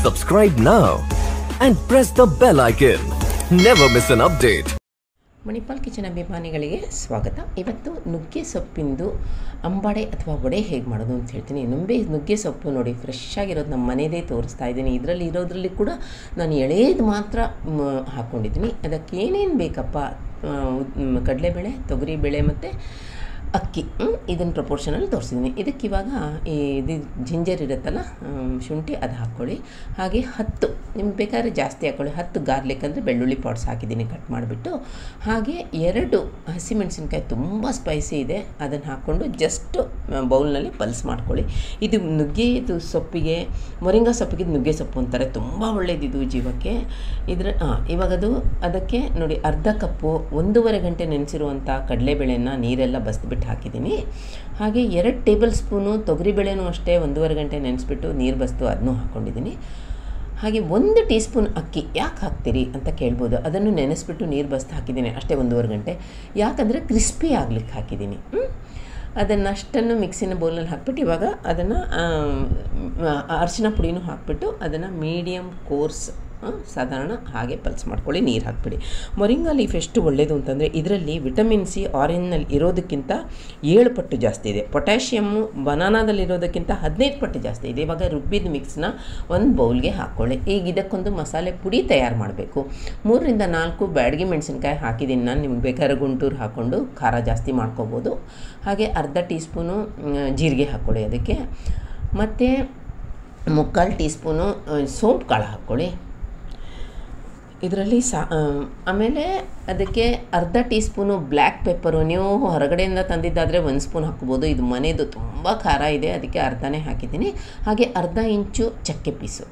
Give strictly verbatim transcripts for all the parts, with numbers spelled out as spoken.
Subscribe now and press the bell icon. Never miss an update. Manipal kitchen ಅಭಿಮಾನಿಗಳಿಗೆ ಸ್ವಾಗತ. ಇವತ್ತು ನುಗ್ಗೆ ಸೊಪ್ಪಿಂದು ಅಂಬಾಡೆ ಅಥವಾ ವಡೆ ಹೇಗೆ ಮಾಡೋದು ಅಂತ ಹೇಳ್ತೀನಿ. ನುಂಬೆ ನುಗ್ಗೆ ಸೊಪ್ಪು ನೋಡಿ ಫ್ರೆಶ್ ಆಗಿರೋದು ನಮ್ಮ ಮನೆಯದೇ ತೋರಿಸ್ತಾ ಇದ್ದೀನಿ. ಇದರಲ್ಲಿ ಇರೋದ್ರಲ್ಲಿ ಕೂಡ ನಾನು ಎಳೆದು ಮಾತ್ರ ಹಾಕ್ಕೊಂಡಿದ್ದೀನಿ. ಅದಕ್ಕೆ ಏನೇನು ಬೇಕಪ್ಪ, ಕಡಲೆಬೇಳೆ, ತೊಗರಿಬೇಳೆ ಮತ್ತು ಅಕ್ಕಿ, ಇದನ್ನು ಪ್ರಪೋರ್ಷನಲ್ಲಿ ತೋರಿಸಿದ್ದೀನಿ. ಇದಕ್ಕೆ ಇವಾಗ ಈ ಇದು ಜಿಂಜರ್ ಇರುತ್ತಲ್ಲ, ಶುಂಠಿ, ಅದು ಹಾಕ್ಕೊಳ್ಳಿ. ಹಾಗೆ ಹತ್ತು, ನಿಮ್ಗೆ ಬೇಕಾದ್ರೆ ಜಾಸ್ತಿ ಹಾಕ್ಕೊಳ್ಳಿ. ಹತ್ತು ಗಾರ್ಲಿಕ್ ಅಂದರೆ ಬೆಳ್ಳುಳ್ಳಿ ಪಾಟ್ಸ್ ಹಾಕಿದ್ದೀನಿ ಕಟ್ ಮಾಡಿಬಿಟ್ಟು. ಹಾಗೆ ಎರಡು ಹಸಿಮೆಣಸಿನ್ಕಾಯಿ ತುಂಬ ಸ್ಪೈಸಿ ಇದೆ, ಅದನ್ನು ಹಾಕ್ಕೊಂಡು ಜಸ್ಟ್ ಬೌಲ್ನಲ್ಲಿ ಪಲ್ಸ್ ಮಾಡ್ಕೊಳ್ಳಿ. ಇದು ನುಗ್ಗೆ ಇದು ಸೊಪ್ಪಿಗೆ, ಮೊರಿಂಗಾ ಸೊಪ್ಪಿಗೆ ನುಗ್ಗೆ ಸೊಪ್ಪು ಅಂತಾರೆ, ತುಂಬ ಒಳ್ಳೆಯದಿದು ಜೀವಕ್ಕೆ. ಇದರ ಹಾಂ ಇವಾಗದು ಅದಕ್ಕೆ ನೋಡಿ ಅರ್ಧ ಕಪ್ಪು ಒಂದೂವರೆ ಗಂಟೆ ನೆನೆಸಿರುವಂಥ ಕಡಲೆಬೇಳೆನ ನೀರೆಲ್ಲ ಬಸ್ದುಬಿಟ್ಟು ಹಾಕಿದ್ದೀನಿ. ಹಾಗೆ ಎರಡು ಟೇಬಲ್ ಸ್ಪೂನು ತೊಗರಿಬೇಳೆನೂ ಅಷ್ಟೇ ಒಂದೂವರೆ ಗಂಟೆ ನೆನೆಸ್ಬಿಟ್ಟು ನೀರು ಬಸ್ತು ಅದನ್ನೂ ಹಾಕ್ಕೊಂಡಿದ್ದೀನಿ. ಹಾಗೆ ಒಂದು ಟೀ ಸ್ಪೂನ್ ಅಕ್ಕಿ ಯಾಕೆ ಹಾಕ್ತೀರಿ ಅಂತ ಕೇಳ್ಬೋದು. ಅದನ್ನು ನೆನೆಸ್ಬಿಟ್ಟು ನೀರು ಬಸ್ತು ಹಾಕಿದ್ದೀನಿ ಅಷ್ಟೇ ಒಂದೂವರೆ ಗಂಟೆ. ಯಾಕಂದರೆ ಕ್ರಿಸ್ಪಿ ಆಗ್ಲಿಕ್ಕೆ ಹಾಕಿದ್ದೀನಿ. ಅದನ್ನು ಅಷ್ಟನ್ನು ಮಿಕ್ಸಿನ ಬೌಲ್ನಲ್ಲಿ ಹಾಕ್ಬಿಟ್ಟು ಇವಾಗ ಅದನ್ನು ಅರಿಶಿನ ಪುಡಿನೂ ಹಾಕ್ಬಿಟ್ಟು ಅದನ್ನು ಮೀಡಿಯಮ್ ಕೋರ್ಸ್ ಸಾಧಾರಣ ಹಾಗೆ ಪಲ್ಸ್ ಮಾಡ್ಕೊಳ್ಳಿ. ನೀರು ಹಾಕ್ಬಿಡಿ. ಮೊರಿಂಗಾ ಲೀಫ್ ಎಷ್ಟು ಒಳ್ಳೆಯದು ಅಂತಂದರೆ ಇದರಲ್ಲಿ ವಿಟಮಿನ್ ಸಿ ಆರೆಂಜ್ನಲ್ಲಿ ಇರೋದಕ್ಕಿಂತ ಏಳು ಪಟ್ಟು ಜಾಸ್ತಿ ಇದೆ. ಪೊಟ್ಯಾಷಿಯಮ್ಮು ಬನಾನಾದಲ್ಲಿರೋದಕ್ಕಿಂತ ಹದಿನೈದು ಪಟ್ಟು ಜಾಸ್ತಿ ಇದೆ. ಇವಾಗ ರುಬ್ಬಿದ ಮಿಕ್ಸ್ನ ಒಂದು ಬೌಲ್ಗೆ ಹಾಕ್ಕೊಳ್ಳಿ. ಈಗ ಇದಕ್ಕೊಂದು ಮಸಾಲೆ ಪುಡಿ ತಯಾರು ಮಾಡಬೇಕು. ಮೂರರಿಂದ ನಾಲ್ಕು ಬ್ಯಾಡಗಿ ಮೆಣಸಿನ್ಕಾಯಿ ಹಾಕಿದ್ದೀನಿ ನಾನು. ನಿಮ್ಗೆ ಬೇಕಾದ್ರೆ ಗುಂಟೂರು ಹಾಕ್ಕೊಂಡು ಖಾರ ಜಾಸ್ತಿ ಮಾಡ್ಕೋಬೋದು. ಹಾಗೆ ಅರ್ಧ ಟೀ ಸ್ಪೂನು ಜೀರಿಗೆ ಹಾಕ್ಕೊಳ್ಳಿ ಅದಕ್ಕೆ. ಮತ್ತು ಮುಕ್ಕಾಲು ಟೀ ಸ್ಪೂನು ಸೋಂಪು ಕಾಳು ಹಾಕ್ಕೊಳ್ಳಿ ಇದರಲ್ಲಿ. ಸಾ ಆಮೇಲೆ ಅದಕ್ಕೆ ಅರ್ಧ ಟೀ ಸ್ಪೂನು ಬ್ಲ್ಯಾಕ್ ಪೆಪ್ಪರು. ನೀವು ಹೊರಗಡೆಯಿಂದ ತಂದಿದ್ದಾದರೆ ಒಂದು ಸ್ಪೂನ್ ಹಾಕ್ಬೋದು. ಇದು ಮನೆಯದು ತುಂಬ ಖಾರ ಇದೆ, ಅದಕ್ಕೆ ಅರ್ಧನೇ ಹಾಕಿದ್ದೀನಿ. ಹಾಗೆ ಅರ್ಧ ಇಂಚು ಚಕ್ಕೆ ಪೀಸು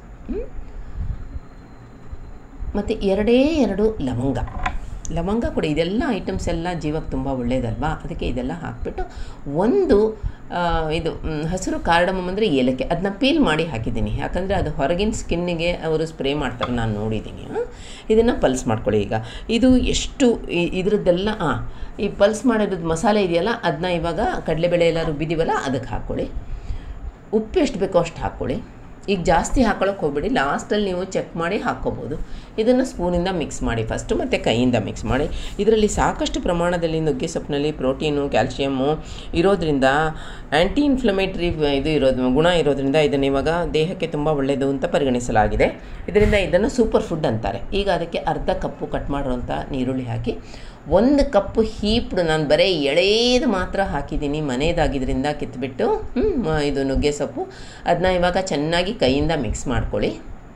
ಮತ್ತು ಎರಡೇ ಎರಡು ಲವಂಗ ಲವಂಗ ಕೂಡ. ಇದೆಲ್ಲ ಐಟಮ್ಸ್ ಎಲ್ಲ ಜೀವಕ್ಕೆ ತುಂಬ ಒಳ್ಳೆಯದಲ್ವಾ, ಅದಕ್ಕೆ ಇದೆಲ್ಲ ಹಾಕಿಬಿಟ್ಟು ಒಂದು ಇದು ಹಸಿರು ಕಾರ್ಡಮಮ್ ಅಂದರೆ ಏಲಕ್ಕಿ, ಅದನ್ನ ಪೀಲ್ ಮಾಡಿ ಹಾಕಿದ್ದೀನಿ. ಯಾಕಂದರೆ ಅದು ಹೊರಗಿನ ಸ್ಕಿನ್ನಿಗೆ ಅವರು ಸ್ಪ್ರೇ ಮಾಡ್ತಾರೆ, ನಾನು ನೋಡಿದ್ದೀನಿ. ಇದನ್ನು ಪಲ್ಸ್ ಮಾಡ್ಕೊಳ್ಳಿ. ಈಗ ಇದು ಎಷ್ಟು ಇದ್ರದ್ದೆಲ್ಲ ಹಾಂ ಈ ಪಲ್ಸ್ ಮಾಡಿರೋದು ಮಸಾಲೆ ಇದೆಯಲ್ಲ, ಅದನ್ನ ಇವಾಗ ಕಡಲೆಬೇಳೆ ಎಲ್ಲ ರುಬ್ಬಿದ್ದೀವಲ್ಲ ಅದಕ್ಕೆ ಹಾಕ್ಕೊಳ್ಳಿ. ಉಪ್ಪು ಎಷ್ಟು ಬೇಕೋ ಅಷ್ಟು ಹಾಕ್ಕೊಳ್ಳಿ. ಈಗ ಜಾಸ್ತಿ ಹಾಕೊಳ್ಳೋಕೆ ಹೋಗ್ಬೇಡಿ, ಲಾಸ್ಟಲ್ಲಿ ನೀವು ಚೆಕ್ ಮಾಡಿ ಹಾಕ್ಕೋಬೋದು. ಇದನ್ನು ಸ್ಪೂನಿಂದ ಮಿಕ್ಸ್ ಮಾಡಿ ಫಸ್ಟು, ಮತ್ತು ಕೈಯಿಂದ ಮಿಕ್ಸ್ ಮಾಡಿ. ಇದರಲ್ಲಿ ಸಾಕಷ್ಟು ಪ್ರಮಾಣದಲ್ಲಿ ನುಗ್ಗೆ ಸೊಪ್ಪಿನಲ್ಲಿ ಪ್ರೋಟೀನು, ಕ್ಯಾಲ್ಶಿಯಮ್ಮು ಇರೋದ್ರಿಂದ, ಆ್ಯಂಟಿ ಇನ್ಫ್ಲಮೇಟ್ರಿ ಇದು ಇರೋದು ಗುಣ ಇರೋದ್ರಿಂದ ಇದನ್ನು ಇವಾಗ ದೇಹಕ್ಕೆ ತುಂಬ ಒಳ್ಳೆಯದು ಅಂತ ಪರಿಗಣಿಸಲಾಗಿದೆ. ಇದರಿಂದ ಇದನ್ನು ಸೂಪರ್ ಫುಡ್ ಅಂತಾರೆ. ಈಗ ಅದಕ್ಕೆ ಅರ್ಧ ಕಪ್ಪು ಕಟ್ ಮಾಡಿರೋಂಥ ಈರುಳ್ಳಿ ಹಾಕಿ, ಒಂದು ಕಪ್ಪು ಹೀಪ್ಡು, ನಾನು ಬರೀ ಎಳೆದು ಮಾತ್ರ ಹಾಕಿದ್ದೀನಿ ಮನೆಯದಾಗಿದ್ದರಿಂದ ಕಿತ್ಬಿಟ್ಟು, ಇದು ನುಗ್ಗೆ ಸೊಪ್ಪು, ಅದನ್ನ ಇವಾಗ ಚೆನ್ನಾಗಿ ಕೈಯಿಂದ ಮಿಕ್ಸ್ ಮಾಡ್ಕೊಳ್ಳಿ.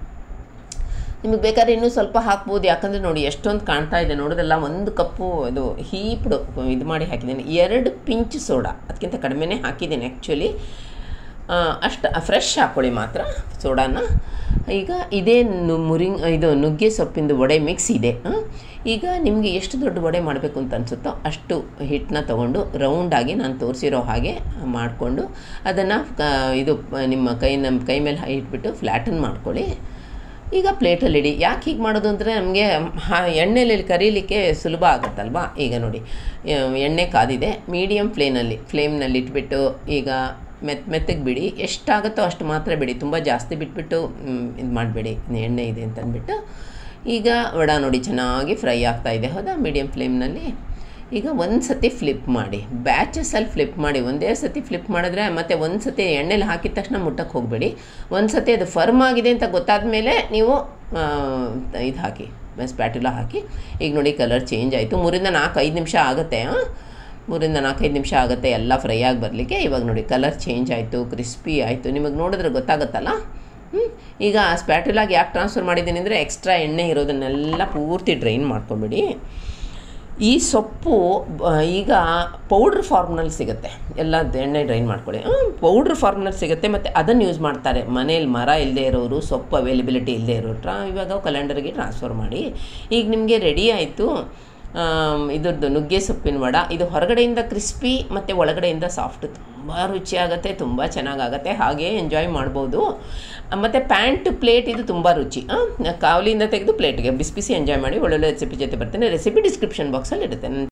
ನಿಮಗೆ ಬೇಕಾದ್ರೆ ಇನ್ನೂ ಸ್ವಲ್ಪ ಹಾಕ್ಬೋದು, ಯಾಕಂದರೆ ನೋಡಿ ಎಷ್ಟೊಂದು ಕಾಣ್ತಾ ಇದೆ ನೋಡೋದಲ್ಲ. ಒಂದು ಕಪ್ಪು ಇದು ಹೀಪ್ಡು ಇದು ಮಾಡಿ ಹಾಕಿದ್ದೀನಿ. ಎರಡು ಪಿಂಚ್ ಸೋಡಾ, ಅದಕ್ಕಿಂತ ಕಡಿಮೆನೇ ಹಾಕಿದ್ದೀನಿ ಆ್ಯಕ್ಚುಲಿ. ಅಷ್ಟು ಫ್ರೆಶ್ ಹಾಕ್ಕೊಳ್ಳಿ ಮಾತ್ರ ಸೋಡಾನ. ಈಗ ಇದೇ ಮುರಿಂಗ್ ಇದು ನುಗ್ಗೆ ಸೊಪ್ಪಿಂದು ವಡೆ ಮಿಕ್ಸ್ ಇದೆ. ಈಗ ನಿಮಗೆ ಎಷ್ಟು ದೊಡ್ಡ ವಡೆ ಮಾಡಬೇಕು ಅಂತ ಅನಿಸುತ್ತೋ ಅಷ್ಟು ಹಿಟ್ಟನ್ನ ತೊಗೊಂಡು ರೌಂಡಾಗಿ ನಾನು ತೋರಿಸಿರೋ ಹಾಗೆ ಮಾಡಿಕೊಂಡು ಅದನ್ನು ಇದು ನಿಮ್ಮ ಕೈ ನಮ್ಮ ಕೈ ಮೇಲೆ ಇಟ್ಬಿಟ್ಟು ಫ್ಲ್ಯಾಟನ್ ಮಾಡ್ಕೊಳ್ಳಿ. ಈಗ ಪ್ಲೇಟಲ್ಲಿ ಇಡಿ. ಯಾಕೆ ಹೀಗೆ ಮಾಡೋದು ಅಂದರೆ ನಮಗೆ ಎಣ್ಣೆಲಿ ಕರೀಲಿಕ್ಕೆ ಸುಲಭ ಆಗುತ್ತಲ್ವಾ. ಈಗ ನೋಡಿ ಎಣ್ಣೆ ಕಾದಿದೆ, ಮೀಡಿಯಮ್ ಫ್ಲೇಮ್ನಲ್ಲಿ ಫ್ಲೇಮ್ನಲ್ಲಿ ಇಟ್ಬಿಟ್ಟು ಈಗ ಮೆತ್ತ ಮೆತ್ತಗೆ ಬಿಡಿ. ಎಷ್ಟಾಗುತ್ತೋ ಅಷ್ಟು ಮಾತ್ರ ಬಿಡಿ, ತುಂಬ ಜಾಸ್ತಿ ಬಿಟ್ಬಿಟ್ಟು ಇದು ಮಾಡಬೇಡಿ, ಎಣ್ಣೆ ಇದೆ ಅಂತ ಅಂದ್ಬಿಟ್ಟು. ಈಗ ವಡ ನೋಡಿ ಚೆನ್ನಾಗಿ ಫ್ರೈ ಆಗ್ತಾಯಿದೆ, ಹೌದಾ, ಮೀಡಿಯಮ್ ಫ್ಲೇಮ್ನಲ್ಲಿ. ಈಗ ಒಂದು ಸತಿ ಫ್ಲಿಪ್ ಮಾಡಿ, ಬ್ಯಾಚಸಲ್ಲಿ ಫ್ಲಿಪ್ ಮಾಡಿ. ಒಂದೇ ಸತಿ ಫ್ಲಿಪ್ ಮಾಡಿದ್ರೆ ಮತ್ತು ಒಂದು ಸತಿ ಎಣ್ಣೆಲಿ ಹಾಕಿದ ತಕ್ಷಣ ಮುಟ್ಟಕ್ಕೆ ಹೋಗಬೇಡಿ. ಒಂದು ಸತಿ ಅದು ಫರ್ಮ್ ಆಗಿದೆ ಅಂತ ಗೊತ್ತಾದ ಮೇಲೆ ನೀವು ಇದು ಹಾಕಿ, ಸ್ಪ್ಯಾಟುಲಾ ಹಾಕಿ. ಈಗ ನೋಡಿ ಕಲರ್ ಚೇಂಜ್ ಆಯಿತು. ಮೂರಿಂದ ನಾಲ್ಕು ಐದು ನಿಮಿಷ ಆಗುತ್ತೆ, ಮೂರಿಂದ ನಾಲ್ಕೈದು ನಿಮಿಷ ಆಗುತ್ತೆ ಎಲ್ಲ ಫ್ರೈ ಆಗಿ ಬರಲಿಕ್ಕೆ. ಇವಾಗ ನೋಡಿ ಕಲರ್ ಚೇಂಜ್ ಆಯಿತು, ಕ್ರಿಸ್ಪಿ ಆಯಿತು, ನಿಮಗೆ ನೋಡಿದ್ರೆ ಗೊತ್ತಾಗುತ್ತಲ್ಲ. ಹ್ಞೂ ಈಗ ಆ ಸ್ಪ್ಯಾಟುಲಾಗಿ ಯಾಕೆ ಟ್ರಾನ್ಸ್ಫರ್ ಮಾಡಿದ್ದೀನಿ ಅಂದರೆ ಎಕ್ಸ್ಟ್ರಾ ಎಣ್ಣೆ ಇರೋದನ್ನೆಲ್ಲ ಪೂರ್ತಿ ಡ್ರೈನ್ ಮಾಡ್ಕೊಂಬಿಡಿ. ಈ ಸೊಪ್ಪು ಈಗ ಪೌಡ್ರ್ ಫಾರ್ಮ್ನಲ್ಲಿ ಸಿಗುತ್ತೆ, ಎಲ್ಲ ಎಣ್ಣೆ ಡ್ರೈನ್ ಮಾಡ್ಕೊಳ್ಳಿ. ಪೌಡ್ರ್ ಫಾರ್ಮ್ನಲ್ಲಿ ಸಿಗುತ್ತೆ, ಮತ್ತು ಅದನ್ನು ಯೂಸ್ ಮಾಡ್ತಾರೆ ಮನೇಲಿ. ಮರ ಇಲ್ಲದೆ ಇರೋರು, ಸೊಪ್ಪು ಅವೈಲಬಿಲಿಟಿ ಇಲ್ಲದೆ ಇರೋರು ಟ್ರಾ ಇವಾಗ ಕಲೆಂಡರ್ಗೆ ಟ್ರಾನ್ಸ್ಫರ್ ಮಾಡಿ. ಈಗ ನಿಮಗೆ ರೆಡಿ ಆಯಿತು ಇದ್ರದ್ದು ನುಗ್ಗೆ ಸೊಪ್ಪಿನ ವಡ. ಇದು ಹೊರಗಡೆಯಿಂದ ಕ್ರಿಸ್ಪಿ ಮತ್ತು ಒಳಗಡೆಯಿಂದ ಸಾಫ್ಟ್, ತುಂಬ ರುಚಿಯಾಗುತ್ತೆ, ತುಂಬ ಚೆನ್ನಾಗಾಗತ್ತೆ, ಹಾಗೆ ಎಂಜಾಯ್ ಮಾಡ್ಬೋದು. ಮತ್ತು ಪ್ಯಾಂಟ್ ಪ್ಲೇಟ್ ಇದು ತುಂಬ ರುಚಿ. ಕಾವಲಿಯಿಂದ ತೆಗೆದು ಪ್ಲೇಟ್ಗೆ ಬಿಸಿ ಬಿಸಿ ಎಂಜಾಯ್ ಮಾಡಿ. ಒಳ್ಳೊಳ್ಳೆ ರೆಸಿಪಿ ಜೊತೆ ಬರ್ತೀನಿ. ರೆಸಿಪಿ ಡಿಸ್ಕ್ರಿಪ್ಷನ್ ಬಾಕ್ಸಲ್ಲಿ ಇರುತ್ತೆ.